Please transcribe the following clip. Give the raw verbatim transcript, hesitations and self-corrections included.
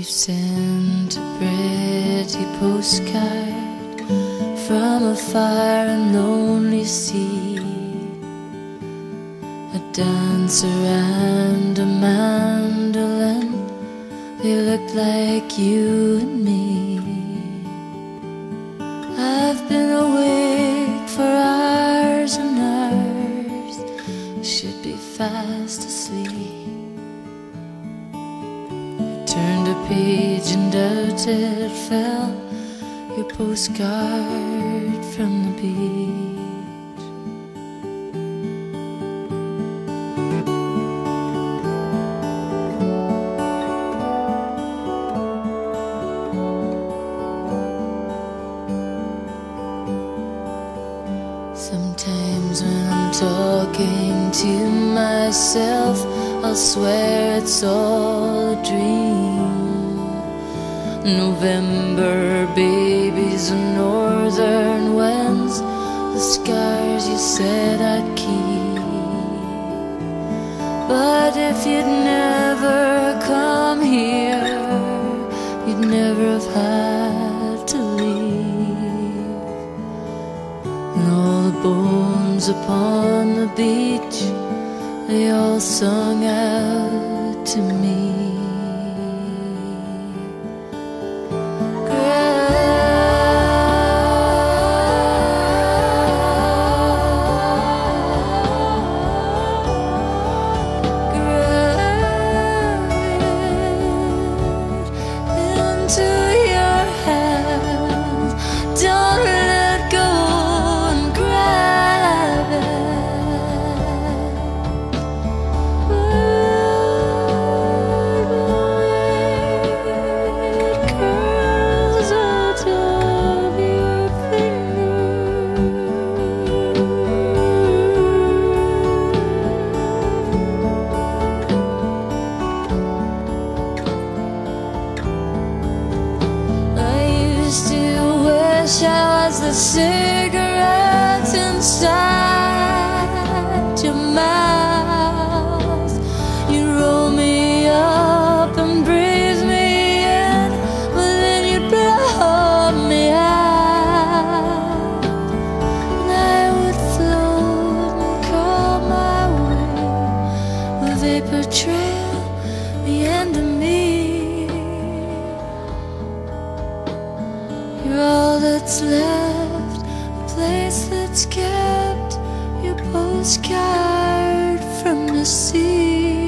sent a pretty postcard from a far and lonely sea. A dancer and a mandolin, they looked like you and me. I've been awake for hours and hours, should be fast asleep. Turned a page and out it fell, your postcard from the beach. Sometimes when I'm talking to myself, I'll swear it's all a dream. November babies and northern winds, the scars you said I'd keep. But if you'd never come here, you'd never have had to leave. And all the bones upon the beach, they all sung out to me. I was the cigarette inside your mouth. You roll me up and breathe me in, but then you blow me out. And I would float and crawl my way, a vapor trail, the end of me. You're all that's left, a place that's kept your postcard from the sea.